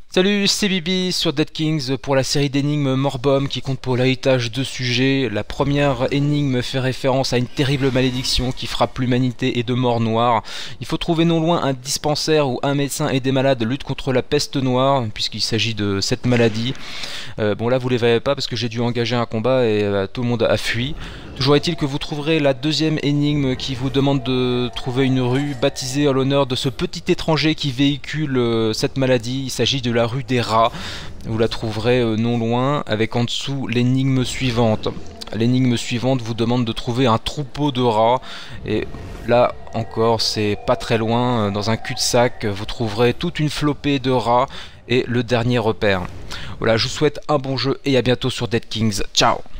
Salut, c'est Bibi sur Dead Kings pour la série d'énigmes Morbum qui compte pour l'héritage de sujets. La première énigme fait référence à une terrible malédiction qui frappe l'humanité et de morts noires. Il faut trouver non loin un dispensaire où un médecin et des malades luttent contre la peste noire, puisqu'il s'agit de cette maladie. Bon là vous les verrez pas parce que j'ai dû engager un combat et tout le monde a fui. Toujours est-il que vous trouverez la deuxième énigme qui vous demande de trouver une rue baptisée en l'honneur de ce petit étranger qui véhicule cette maladie. Il s'agit de la rue des rats. Vous la trouverez non loin avec en dessous l'énigme suivante. L'énigme suivante vous demande de trouver un troupeau de rats et là encore c'est pas très loin, dans un cul-de-sac vous trouverez toute une flopée de rats et le dernier repère. Voilà, je vous souhaite un bon jeu et à bientôt sur Dead Kings. Ciao.